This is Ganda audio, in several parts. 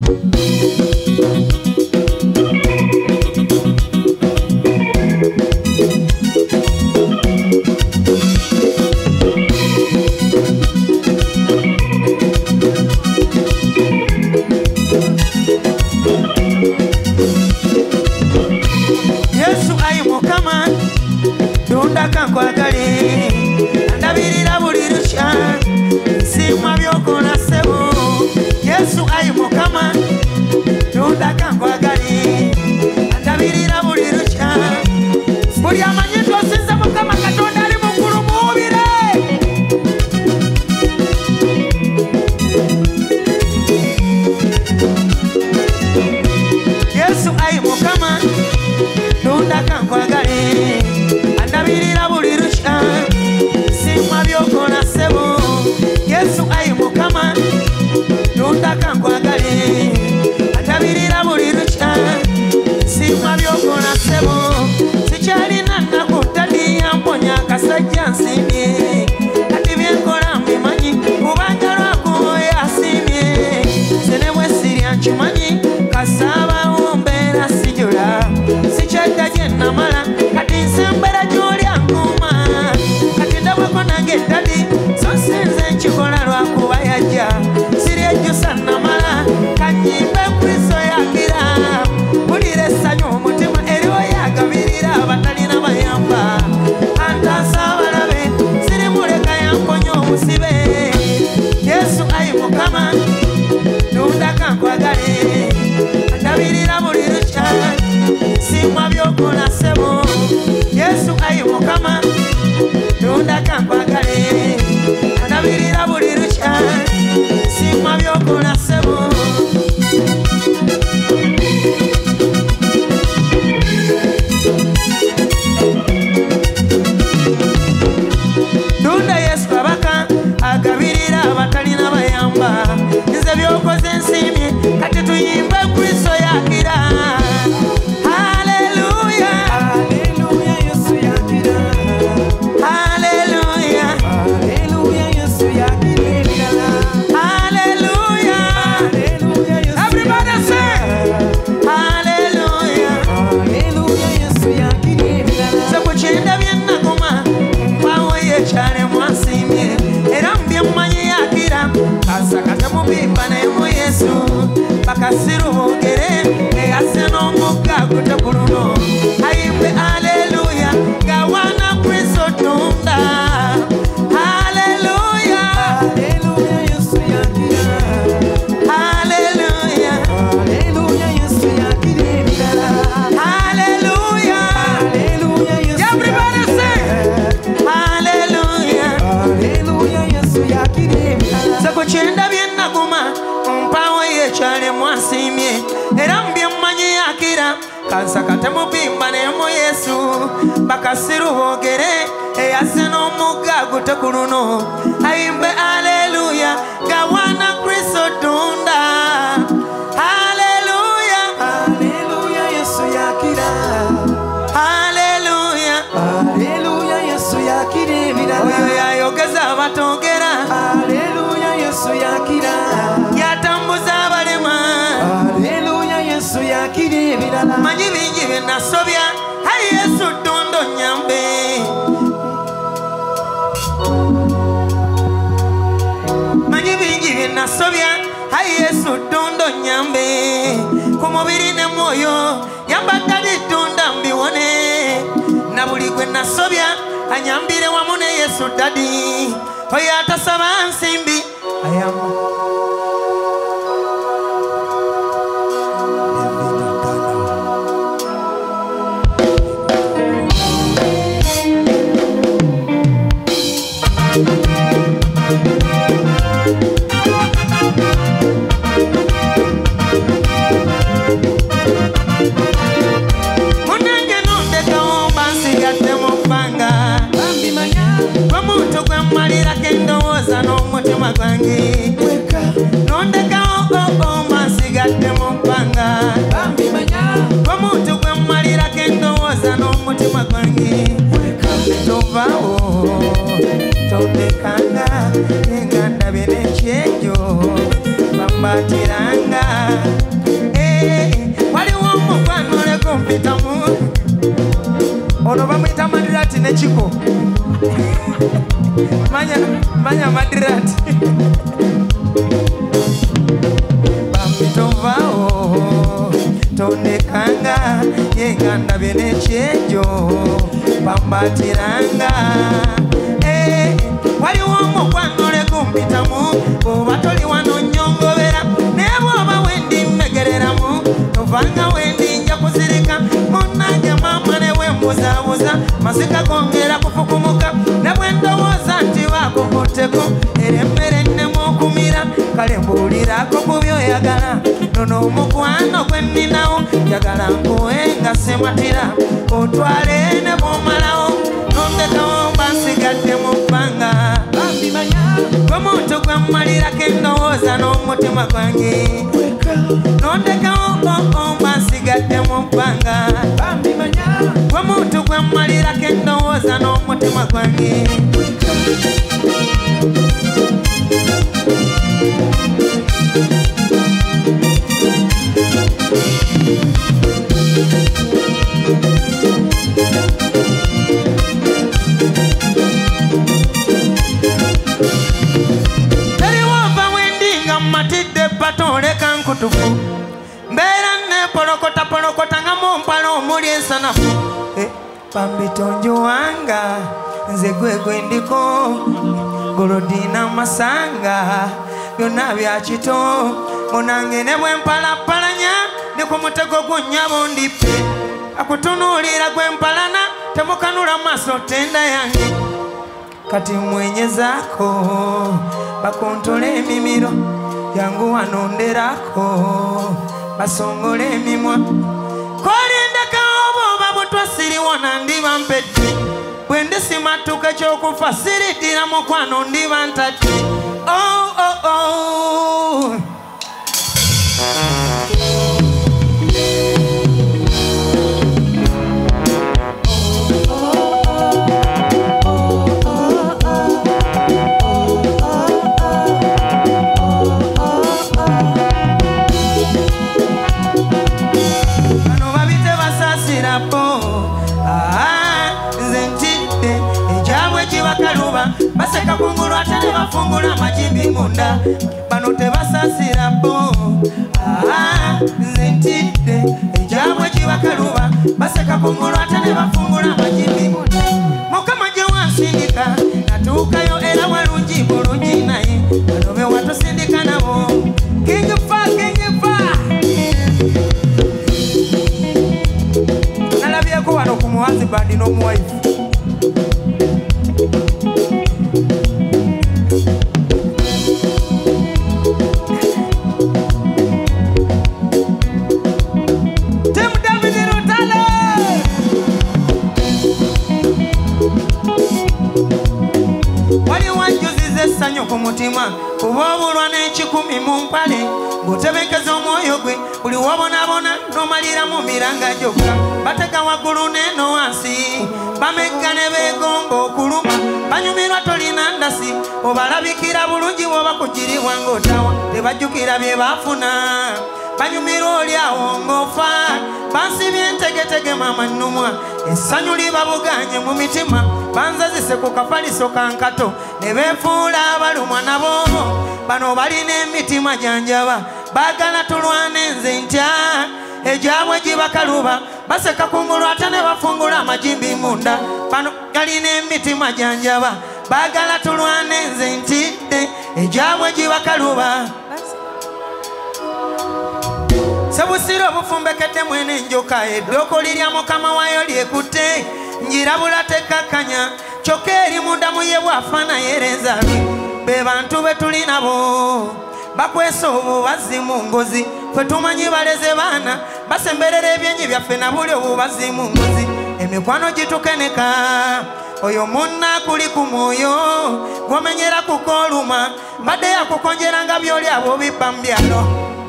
Yesu ayi mukama tunda kankwagale andabirira buli lukya nsimwa byokola ssebo. Yesu ayi mukama tunda kankwagale andabirira buli lukya buli amanyi twosinza mukama katonda ali mukulu muwubire. Yesu ayi mukama tunda kankwagale andabirira buli lukya nsimwa byokola ssebo. Yesu ayi mukama tunda kankwagale andabirira buli lukya nsimwa byokola ssebo. Sikyalina nnaku ttadi yamponya akasajja nsiimye kati byenkola mbimanyi kubanga lwakubo yasiimye. Nze ne bwe sirya nkimanyi kasaabawo mbeera sijula sikyadda gye namala kati nsembera gy'oli ankuuma kati ndabako nange ddadi so sinze nkikola lwakuba yajja siryejjusa namala kanyimbe Kristo yakira bulira essanyu omutima eriwo yagabirira abatalina bayamba antaasa abalabe sirimuleka yamponya obusibe. Yesu ayi mukama tunda kankwagale andabirira buli lukya nsimwa byokola ssebo. Yesu ayi mukama tunda kankwagale andabirira buli lukya nsimwa byokola ssebo. Tunda Yesu kabaka agabirira abatalina bayamba nze byokoze nsiimye kati tuyimbe Kristo yakira. Haleluya Haleluya, Yesu yakira. haleluya Haleluya, Yesu yakira. haleluya. Haleluya, Yesu Everybody say haleluya. Haleluya, Yesu yakira. Nze ku kyenda bye nnaguma mpawo yekyale mwansiimye era mu bye mmanyi yakira kasa katemubimba naye mu Yesu bakasiru boogere eyase n'omugga gute ku luno ayimbe haleluya gawana Kristo tunda. Haleluya Haleluya, Yesu yakira. haleluya Haleluya, Yesu yakira. haleluya. Haleluya, Yesu Everybody say haleluya. Haleluya, Yesu yakira. Nze ku kyenda bye nnaguma mpawo yekyale mwansiimye era mu bye mmanyi yakira kansa katemubimba naye mu Yesu bakasiru boogere eyase n'omugga gute ku luno ayimbe haleluya gawana Kristo tunda. Haleluya Haleluya, Yesu yakira. haleluya. Haleluya, Yesu yakira. Oyo yayogeza abatogera Haleluya, Yesu yakira. yatambuza abalema Haleluya, Yesu yakira. manyi bingi bye nasobya ayi Yesu tunda onyambe. Manyi bingi bye nasobya ayi Yesu tunda onyambe ku mubiri ne mwoyo yambadde tunda mbiwone na buli gwe nasobya anyambire wamu ne Yesu dadi oyo atasaba nsimbi ayamu. Munange nondekawo bansigadde mu bbanga Bambimanya omuntu gwe mmalirako endowooza n'omutima gwange nondekawo bansigadde mu bbanga bambimanya omuntu gwe mmalirako endowooza n'omutima gwange tovaawo tondekanga enganda bye n'ekyejo bambatiranga manya madirati Bambitovao Tonekanga Yenganda bene chenjo Bambatiranga Wali womo kwanole kumpitamu Obatoli wano nyongo vera Nebo oba wendi megereramu Novanga wendi nja kuzirika Munanja mama newe mbuza Masika kongera kufukumuka Nebwendo woza nti wako kuteko Eremere nemo kumira Kale mbulirako kubyo yagala Nono umukwano kweninawo Yagala nkuwenga sematira Otwale nebo malao Nondekawo bansigadde mu bbanga Bambi manya Omuntu gwammalira kendowooza n'omutima gwange Nondekawo bansigadde mu bbanga Bambi manya Omuntu gwammalira kendowooza n'omutima gwange Toleka nkutufu Mbera ne polokota nga mumpala omuli ensanafu Bambi tonjuwanga Nze gwegwe ndiko Golodina masanga Byonna bya kito Munange ne bwe mpalapalanya Ndi ku mutego gunnyabo ndipe Akutunuulira gwe mpalana Temukanula maaso tenda yange Kati mwenyezaako Bakontole emimiro Yangu wanonderako Basongole emimwa Kolindeka obo babutwa siriwona ndiba mpedde Bwendi simatuka kyokufa siritira mukwano ndiba ntadde Oh oh oh Baseka kungulu atane bafungula majimbi munda Bano tebasasira bo Zentide Ejabwe chibakaluba Baseka kungulu atane bafungula majimbi munda Mukama jewa sindika Natukayo era walunji bulunji naye Banobe watu sindika nabo King fa Nalabiyeko wano kumuwazi bandi no muwaifu Kumutima kubobulwa n'ekikumi mu mpale ng'otebekeza omwoyo gwe buli wobonabona n'omalira mu miranga gyokka bateka waggulu n'eno wansi bamegga ne beegomba okuluma banyumirwa tolina ndasi obalabikira bulungi bw'oba kugiribwa ng'otawa tebajjukira bye baafuna banyumirwa oli awo ng'ofa bansibye entegetege mama nnumwa essanyu libabuganye mu mitima banzazise ku kafaliso kankato ne beefuula abalumwa nabo bano balina emitima janjaba baagala tulwane nze ntya ejabwe gibakaluba baseka kungulu ate ne bafungula amajimbi munda bano galina emitima janjaba baagala tulwane nze ntidde ejabwe gibakaluba Sebusiro bufumbekedde mwene njoka eddoko lirya mukama wayo lyekutte njirabula tekakanya kyokka eri mundamu ye bw'afaana yereza be bantu be tuli nabo bakwesa obubazi mu ngozi ffe tumanyi baleze baana basemberera ebyenyi byaffe na buli obubazi mu ngozi emikwano gitukeneka oyo munna kuli ku mwoyo gwomenyera kukooluma mbadde yakukonjeranga byoli abo bibba mu byalo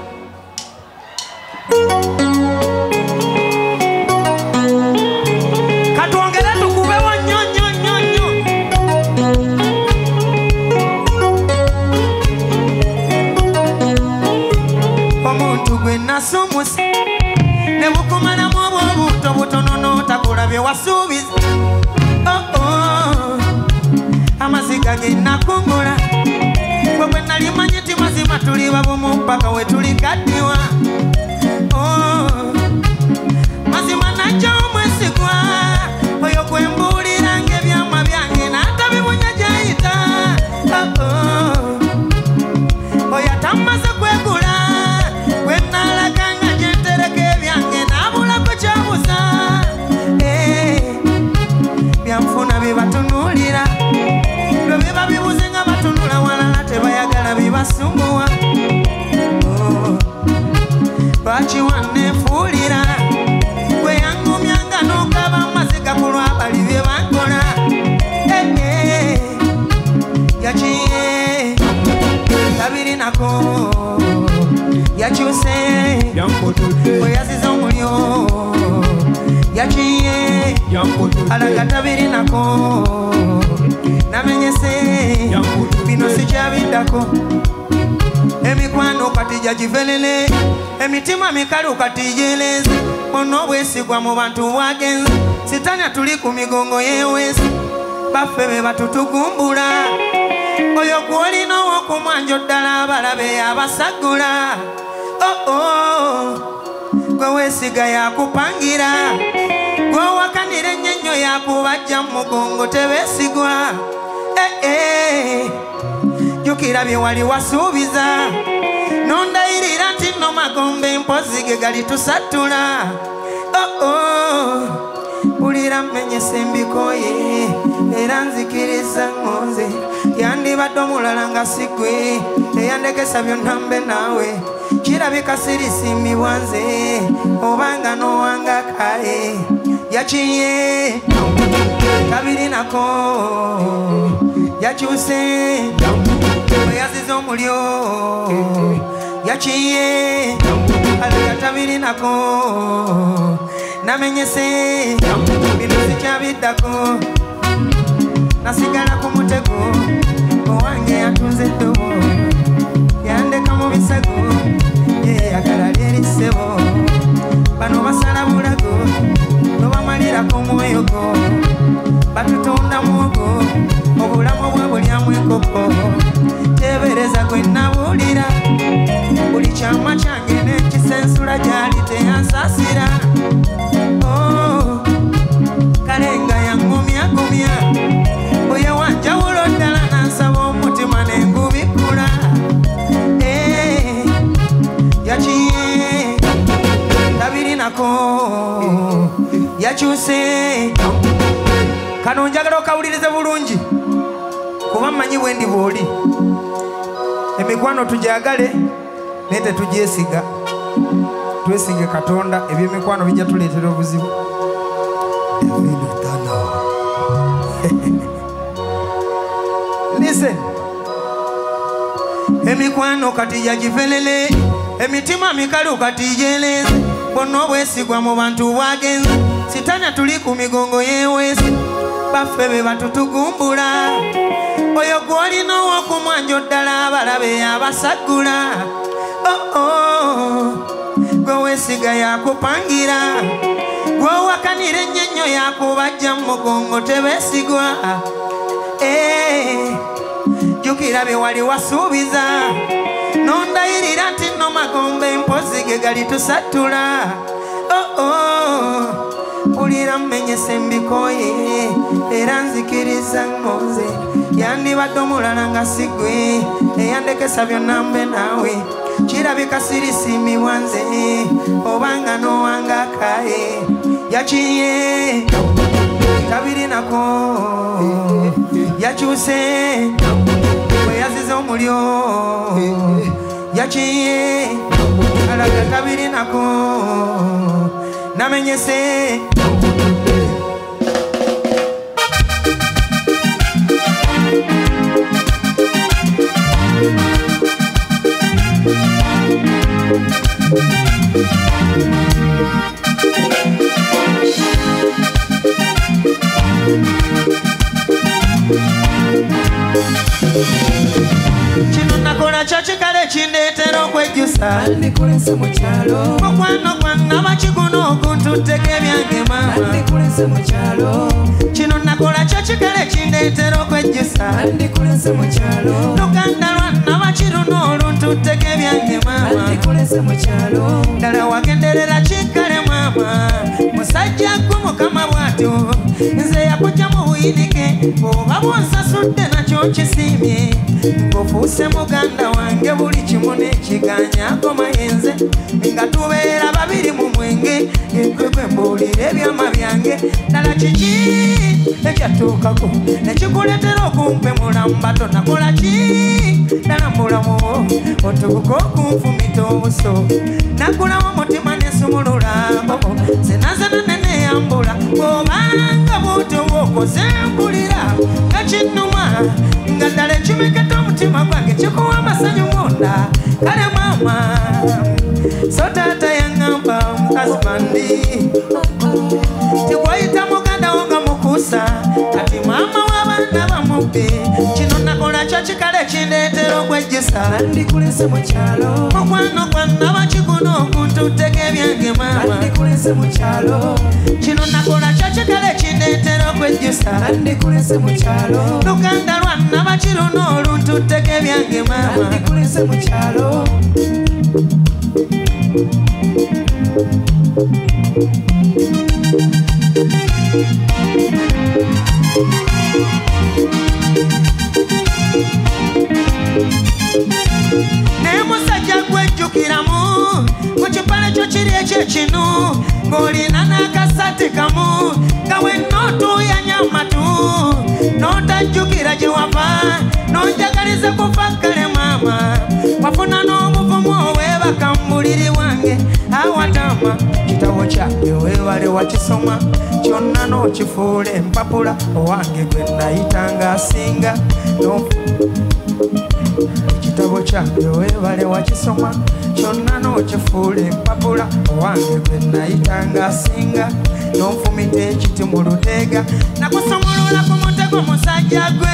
katwongere tukubewo nnyo nnyo nnyo nnyo omuntu gwe nasumusa ne bukumalamu obwobuto butono n'otakola bye wasuubiza amaziga genakungula bwe nali manyi ti mazima tuli babumu mpaka we tulikaddiwa mazima najja omwesigwa oyo gwembuulira ng'ebyama byange n'atabibunya gyayita oyo atamaze kwegula gwe nalaga nga gyentereka ebyange n'abulako kyabuza byanfuna bye batunuulira lwe biba bibuze nga batunula walala tebayagala bibasumbuwa lwaki wanneefuulira gwe yangumyanga n'okaba amaziga ku lwabali bye bankola yakiye tabirinako yakyuse bwe yaziza omulyo yakiye alaga tabirinako namenyese bino sikyabiddako emikwano kati jagivelele emitima mikalu kati jeleze ono obwesigwa mu bantu bwagenze sitanya tuli ku migongo yewesi baffe be batutugumbula oyo gwolina owokumwanjo ddala abalabe abasagula gwe weesiga yakupangira gwowakanira ennyo yakubajja mu mugongo tebeesigwa jukira bye wali wasuubiza nondayirira nti no magombe mpozi ge gali tusatula bulira mmenyese mbikoye era nzikiriza ngonze yandibadde omulala nga sigwe eyandekesa byonna mbe naawe kirabika sirisiimibwa nze obanga n'owanga kaye yakiye tabirinako yakyuse bwe yaziza omulyo yakiye alaga tabirinako namenyese bino sikyabiddako nasigala ku mutego owange yatunze eddobo yandeka mu bisego yeyagala lyerisebo bano basala bulago nobamalirako omwoyogo batutunda muogo obulamu bwe bulyamu enkoko tebereza gwe nabuulira buli kyama kyange n'ekisensula gyali teyansasira kalenga yangumyagumya oyo wanjawulo ddala nansaba omutima nengubikula yakiye tabirinako yakyuse kano njagala okawulirize bulungi kuba mmanyi bwendi bw'oli emikwano tujagale naye tetugyesiga twesige Katonda ebyemikwano bijja tuleetera obuzibu listen emikwano kati yagivelele emitima mikalu kati jeleze bonna obwesigwa mu bantu bwagenze sitanya tuli ku migongo yewesi baffe be batutugumbula oyo gwolina owokumwanjo ddala abalabe abasagula gwe weesiga yakupangira gwowakanira ennyo yakubajja mu mugongo tebeesigwa jukira bye wali wasuubiza nondayirira nti no magombe mpozi ge gali tusatula bulira mmenyese mbikoye era nzikiriza ngonze yandibadde omulala nga sigwe eyandekesa byonna mbe naawe kirabika sirisiimibwa nze obanga n'owanga kaye yakiye tabirinako yakyuse bwe yaziza omulyo yakiye alaga tabirinako namenyese kino nakola kyo kikale kindeetera okwejjusa kwejjusa andikulese mu kyalo mukwano gwange abakiguno okuntuteko ebyange maama andikulese mu kyalo kino nakola kyo kikale kindeetera okwejjusa andikulese mu kyalo luganda lwanna bakiruna oluntuteko ebyange maama andikulese mu kyalo ddala wagenderera kikkale maama musajja gwe mukama bw'atyo nze yakujja mu buyinike oba bw'onsasudde nakyo kisiimye ng'ofuuse muganda wange buli kimu n'ekiganyaako mayenze nga tubeera babiri mu mwenge ekwekwe mbuulira ebyama byange ddala kiki ekyatuukako nekikuleetera okumpemula mu bato nakola ki ddala mulamu otubuka okunfumita obuso nagulawo omutima nesumululabo zenazana neneyambula bw'obanga bw'otoba okoze mpulira nga kinnuma nga ddala ekimeketa omutima gwange kikuwa amasanyu munda kale maama so taata yaŋŋamba husbandi tikwayita muganda wo nga mukuusa kati maama w'abaana bamubbe kino nakola kyo kikale kindeetera okwejjusa andikulese mu kyalo mukwano gwanna bakiguno okuntuteko ebyange maama andikulese mu kyalo kino nakola kyo kikale kindeetera okwejjusa andikulese mu kyalo luganda lwanna bakiruna oluntuteko ebyange maama andikulese mu kyalo naye musajja gwejjukiramu mu kipale kyo kiri ekyekinu ng'olina n'akasati kamu nga wennootuuyanya amatu n'otajjukira gye wava n'onjagaliza kufa kkale maama wafuna n'obuvumu oweebaka mu buliri wange awatama kitabo kyange weebale wakisoma kyonna n'okifuula empapula owange gwe nayitanga asinga ekitabo kyange weebale wakisoma kyonna n'okifuula empapula owange gwe nayitanga asinga n'onfumita ekiti mu luteega nakusomolola ku mutego musajja gwe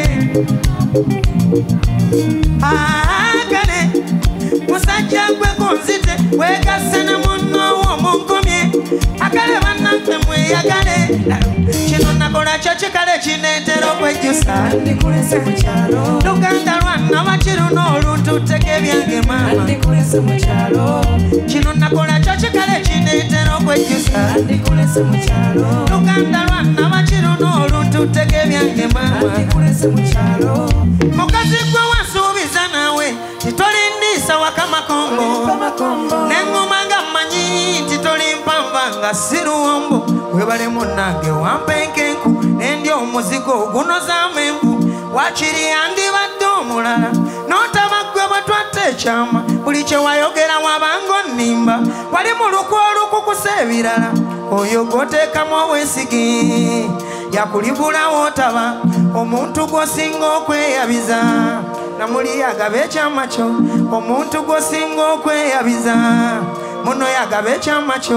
kale musajja gwe kunzite weegasse ne munnoowo munkomye akale bannaffe mweyagale kino nakola kyo kikale kindeetera okwejjusa andikulese mu kyalo luganda lwanna bakiruna oluntuteko ebyange maama andikulese mu kyalo kino nakola kyo kikale kindeetera okwejjusa andikulese mu kyalo luganda lwanna bakiruna oluntuteko ebyange maama andikulese mu kyalo mukazi gwe wansuubiza naawe titolindiisa wakamakongo neŋŋuma nga mmanyi nti tolimpanva nga siruwombo webale munnange wampenkenku nendi omuzigo ogunozaamu envu wakiri andibadde omulala n'otabaggwe bwe twatta ekyama buli kye wayogera wabanga onnimba wali mu lukwa olukukusa ebirala oyo gwoteekamu obwesigi yakulibulawo otaba omuntu gw'osinga okweyabiza namuli yagaba ekyama kyo omuntu gw'osinga okweyabiza muno yagaba ekyama kyo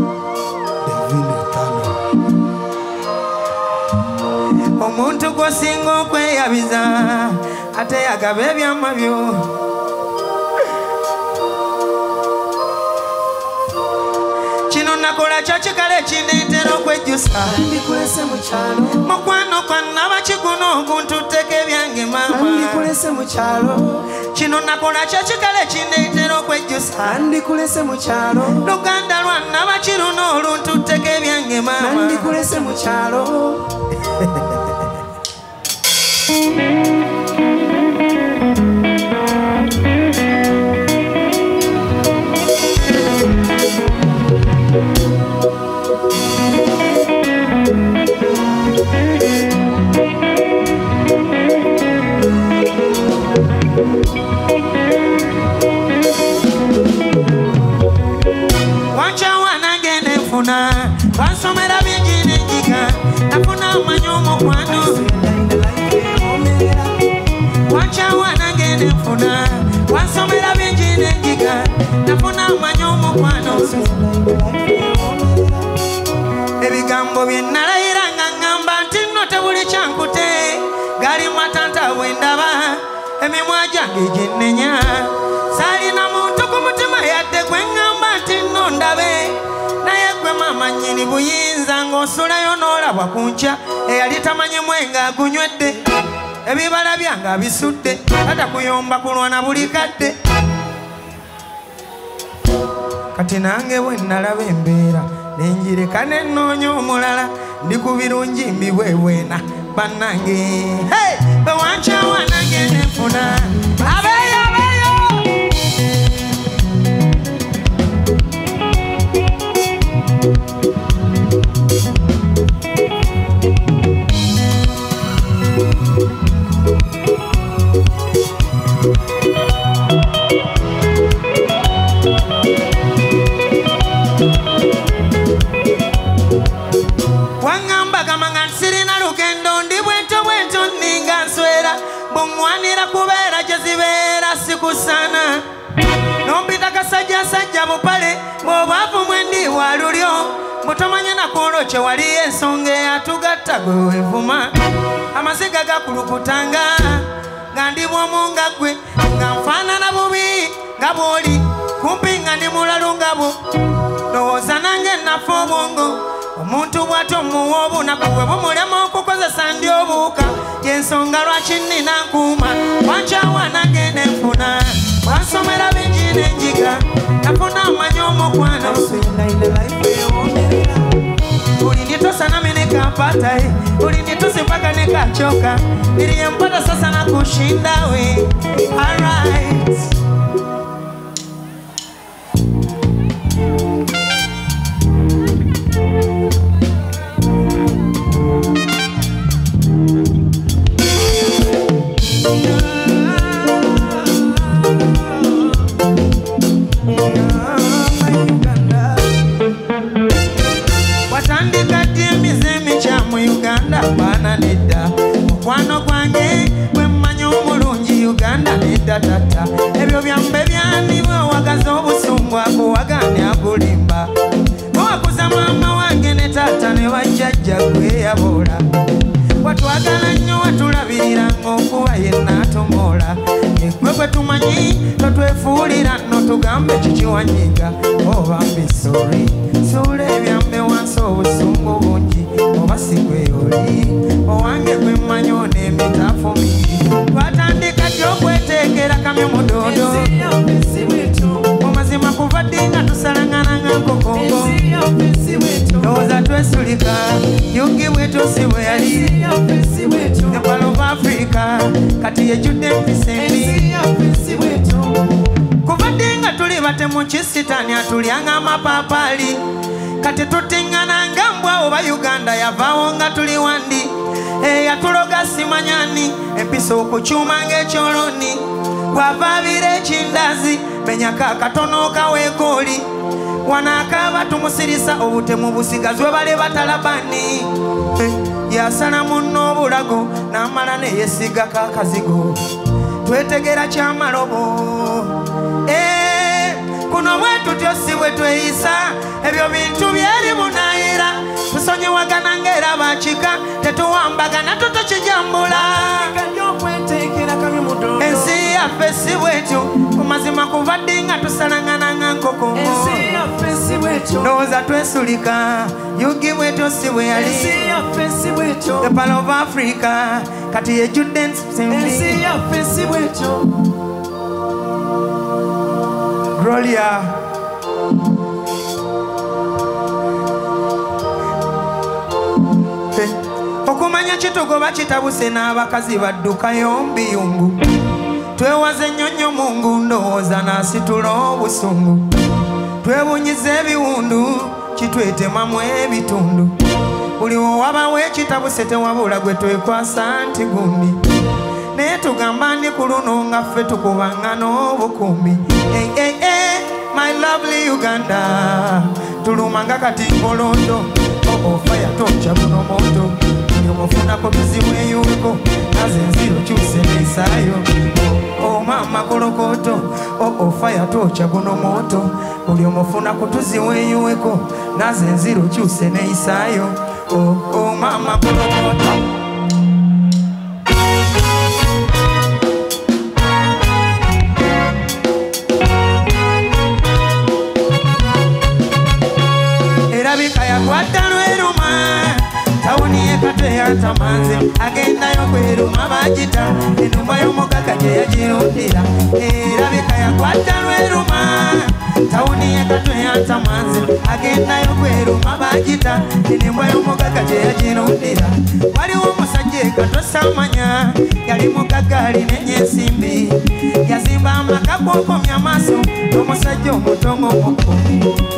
omuntu gw'osinga okweyabiza ate yagaba ebyama byo kino nakola kyo kikale kindeetera okwejjusa andikulese mu kyalo mukwano kwanna bakiguno okuntuteko ebyange maama andikulese mu kyalo kino nakola kyo kikale kindeetera okwejjusa andikulese mu kyalo luganda lwanna bakiruna oluntuteko ebyange maama andikulese mu kyalo Bansomera bingi n'enjiga nafuna amanyi omukwano wankyawa nange nenfuna bansomera bingi n'enjiga nafuna amanyi omukwano ebigambo bye nalayira nga ŋŋamba nti nno tebuli kyankute gali matanta bwe ndaba emimwa gyange gye nnenya saalina muntu oli buyinza ng'osulayo n'olabwa ku nkya eyali tamanyi mwenga agunywedde ebibala byange abisudde atakuyomba kulwana buli kadde kati nange bwe nalaba embeera nenjireka nenoonya omulala ndi ku birungi mbibwebwena bannange bewankyawa nange nenfuna abeeyo abeeyo bumwanira kubeera gyezibeera sikusana nombita kasajja sajja bupale bw'obaavu mwendi wa lulyo mutomanye nakuolwo kye wali ensonga eyatugatta gwe wevuma amaziga gakulukutanga nga ndi bwomu nga ggwe nga nfaanana bubi nga bw'oli kumpi nga ndi mulalu nga bwo lowooza nange nafa obwongo omuntu bw'atyo muwa obunaku bwe bumulema okukozesa ndi obuuka yensonga lwaki nnina nkuuma wankyawa nange nenfuna wansomera bingi n'enjiga nafuna amanya omukwano buli nditosana menekapatae buli nditosipaka nekachoka niliyempata sasa na kushindawe alright Bana nedda mukwano gwange bwe mmanyi omulungi Uganda nedda tata ebyo byambe byandibwe owagaza obusungu akuwagane akulimba owakuza maama wange ne tata ne bajjajja gwe yabola watwagala nnyo watulabirira ng'okuba yenna atomoola egwe gwe tumanyi totwefuulira nno tugambe kikiwanyiga oba mbisori suula ebyambe wansi obusungu bungi oba sigwe oli owange gwe mmanyi oneemitaafu mingi twatandika ty okweteekera kamyo mudoodo omazima kuva ddi nga tusalangana nga nkokongo lowooza twesulika yugi bwetu si bwe yali epalo of Africa kati yejjudde empisa embi kuva ddi nga tuli batemu kisitaani atulyanga amapaapaali kati tutiŋŋana nga mbwa oba Uganda yavaawo nga tuli wandi eyatuloga simanyani empisa okukyuma ng'ekyoloni bw'avaabira ekindazi menyako akatono kaweekooli wanaakaaba tumusirisa obutemu busigazwe bale batalabani yasala munno obulago n'amala neyesigako akazigo twetegera kyamalobo kuno bwe tutyo si bwe tweyisa ebyo bintu byeri bunayira tusonyiwagana ng'era bakika tetuwambagana tutukijambula ensi yaffe si bwetyo ku mazima kuva ddi nga tusalangana nga nkoko ndowooza twesulika yugi bwetyo si bwe yali the Pearl of Africa kati yejjudde ensi yaffe si bwetyo Gloria okumanya kitugoba kitabuse n'abakazi baddukayo mbiyungu twewaze ennyonnyo mungu ndowooza n'asitula obusungu twebunyiza ebiwundu kitwetemamu ebitundu buli owabawo ekitabuse tewabula gwe twekwasa nti gundi naye tugamba ndi ku luno nga ffe tukubanga n'obukumbi my lovely Uganda tulumanga kati ngolondo fire tocha buno moto ndiomufunako tuziweeyuweko naze enziro kyuse neisaayo mama kolokoto fire tocha buno moto buli omufunako tuziweeyuweko naze enziro kyuse neisaayo mama kolokoto erabika yakwata yatamanze agendayo kweruma bagita enumba y'omugagga gye yagirundira erabika yakwata lweruma tawuni y'ekatwe yatamanze agendayo kweruma bagita enumba y'omugagga gye yagirundira waliwo omusajja ekatwe samanya yali mugagga alina ensimbi yazimba amaka g'okomya amaaso n'omusajja omutongo omukubi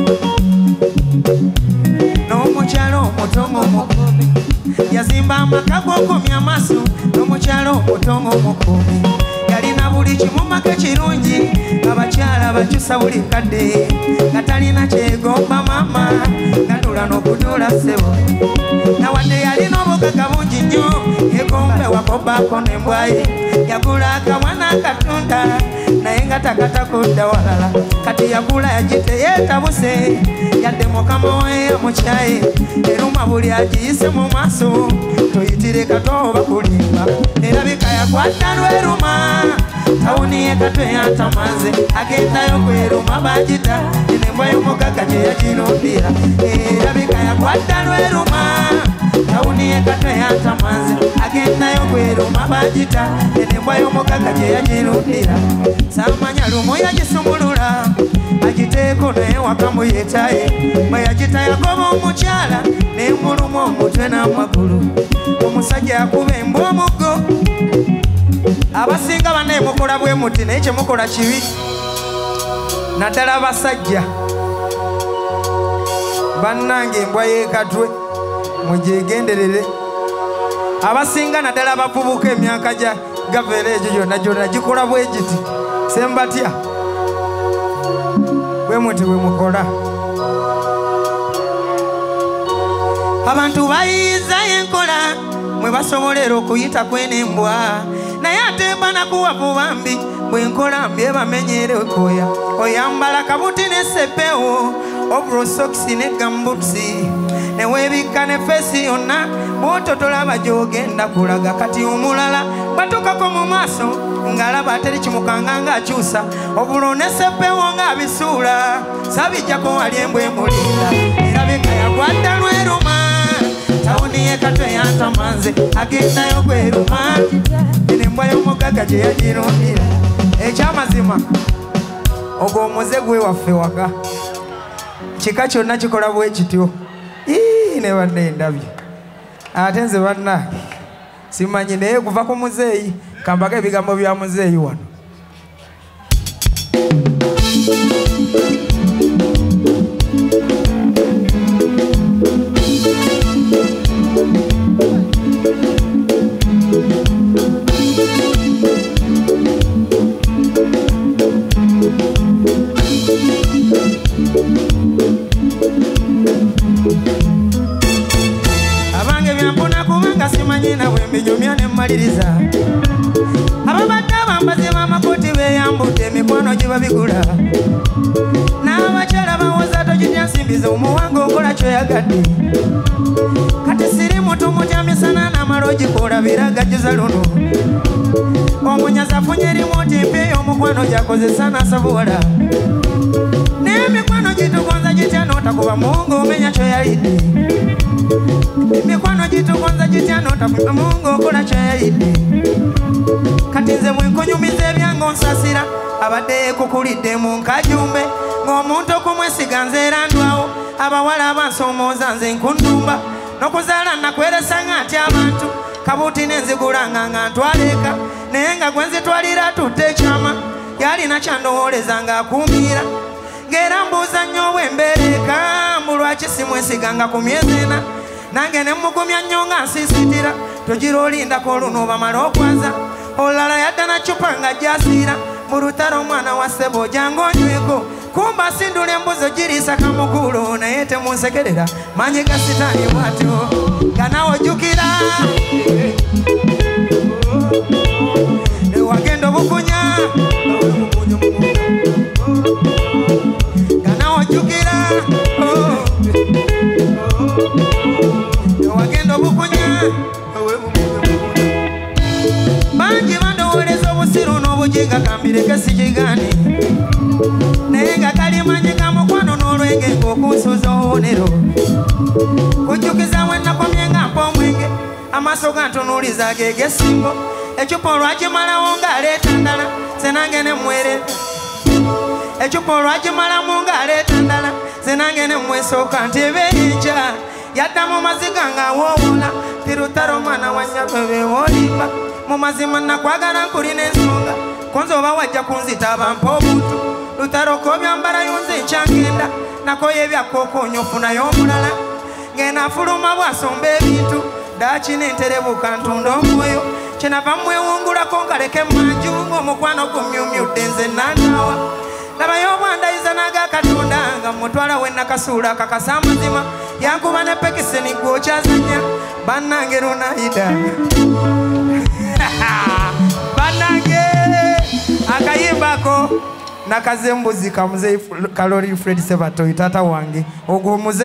n'omukyalo omutongo omukubi yazimba amaka g'okomya amaaso n'omukyalo omutongo omukubi yalina buli kimu maka kirungi abakyala bakyusa buli kadde nga talina kyegomba maama gatula n'okutula ssebo nawadde yalina obugagga bungi nnyo yegombe wakobaako n'embwaye yagula akamwana akatunda naye nga takatakudda walala kati yagula yagite yeetabuse yadde mukama we yamukyaye eruma buli agiyise mu maaso toyitire kato oba kulimba erabika yakwata lweruma tawuni y'ekatwe yatamanze agendayo kweruma bagita enembwa y'omugagga gye yagirundira erabika yakwata lweruma tawuni y'ekatwe yatamanze agendayo kweruma bagita enembwa y'omugagga gye yagirundira samanya lumu yagisumulula agiteeko naye wakamu yeetaye bwe yagita yagoba omukyala nemuluma omutwe n'amagulu omusajja yakuba embwa omuggo abasinga bane mukola bwe muti naye kyemukola kibi naddala abasajja bannange embwa y'ekatwe mugyegenderere abasinga naddala abavubuka emyaka gya gaveera egyo gyonna gyonna gikola bwe giti sembatya bwe muti bwe mukola abantu bayiza enkola mwe basobolera okuyita kwenembwa naye ate banakuwavu bambi bwenkola mbi ebamenyere koya oyambala kabuti n'essepewo obrosokisi ne gambusi newebikka ne fesi yonna bwototola bagyogenda kulaga kati omulala batukako mu maaso ng'alaba ateri kimukanga ng'akyusa obulo n'essepewo ng'abisuula sabijjako wali embwa emulinda erabika yagwadda lweruma tawuni y'ekatwe yatamanze agendayo kweruma enembwa y'omugagga gye yagirundira ekyamazima ogwo omuze gwe waffe waka kika kyonna kikola bwe kityo ne banne endabye ate nze banna simanyi naye kuva ku muzeeyi kambaga ebigambo bya muzeeyi wano abange byampona kubanga simanyi nawe mbinyumya ne mmaliriza ababadde abambazi b'amakoti beeyambudde emikwano gye babigula n'abakyala bawoza togitya nsimbi ze omuwanga okola kyoyagadde kati siri mutu mutya misana n'amala ogikola biragajjuza luno omunyazi afunye erimoti mpi ey'omukwano gyakozesa n'asabuwala n'emikwano gitugonza gitya n'otakuba muwunga omenya kyoyalidde emikwano gitugonza gitya n'otakuba muwunga okola kyoyalidde kati nze bwenkonyumiza ebyange onsasira abadde yeekukulidde mu nkajumbe ng'omuntu okumwesiga nze era ndwawo abawala abansoomooza nze nkundumba n'okuzaala nakweresanga nti abantu kabuti n'enzigulanga nga ntwaleeka naye nga gwe nzitwalira tutte ekyama yalina kyandowooleza ng'akuumiira ng'era mbuuza nnyo obwembereeka mbu lwaki simwesiganga ku myezi ena nange ne mugumya nnyo nga nsiisitira togira olindako oluno bamala okwaza olala yadda na cupa nga gyasiira mu lutalo omwana wa ssebo jange onyweko kumba sindula embuzi ogiriisa kamukulo naye temunsekerera manyi ga sitaani bwatyo nga nawe ojjukira wagenda obukunya nga nawe ojjukira wagenda obukunya bangi bandowooleza obusiru n'obuginga kambireke sikigani naye nga kalimanyi ka mukwano n'olwenge ng'okunsuuza obubonero kujjukiza bwe nakomye nga mpa omwenge amaaso gantunuuliza gegesingo ecupa olwagimalawo ng'aleeta ndala senange ne mwereza ecupa olwagimalamu ng'aleeta ndala senange ne mwesooka nti ebeerenja yadda mu maziga ng'awoowola tirutaro mwana wa nnyagwe beewoolimba mu mazima nakwagala nkulina ensonga konza oba wajja kunzita bampa obuntu lutaro k'obyambala yonze enkyangenda nakoye ebyakkookoonya ofunayo omulala ng'enaafuluma bw'asomba ebintu daakina enterebuka ntunda omwoyo kyenava mwewungulako nkaleke manju ng'omukwano gumyumyudde nze nandaawa labayo obwandayiza n'agakatonda nga mutwala we nakasuula kakasa amazima yankuba ne pekiseni gwokyazanya bannange lunayida bannange akayimbako nakazembuzi kamuze Kalori Fred Sebatoyi tata wange ogwo muze